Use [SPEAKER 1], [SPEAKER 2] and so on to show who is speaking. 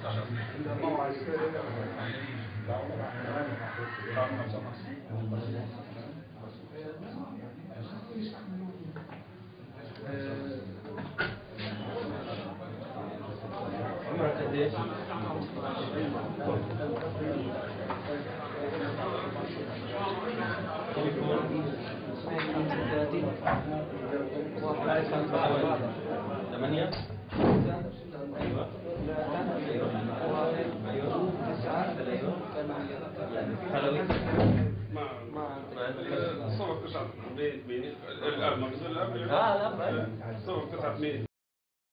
[SPEAKER 1] عمرك قد ايش؟ ثمانية. ايوه ايوه حلوي
[SPEAKER 2] الصور 9 بين الاب ما بزول الاب
[SPEAKER 1] لا
[SPEAKER 2] الصور 9 مين